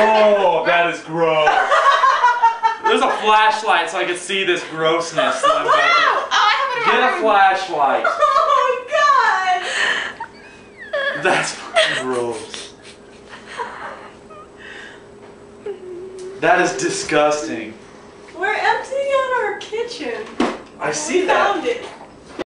Oh, that is gross. There's a flashlight so I can see this grossness. That I'm about to... I have it in my Get a room. flashlight. Oh God. That's fucking gross. That is disgusting. We're emptying out our kitchen. I see We that. found it.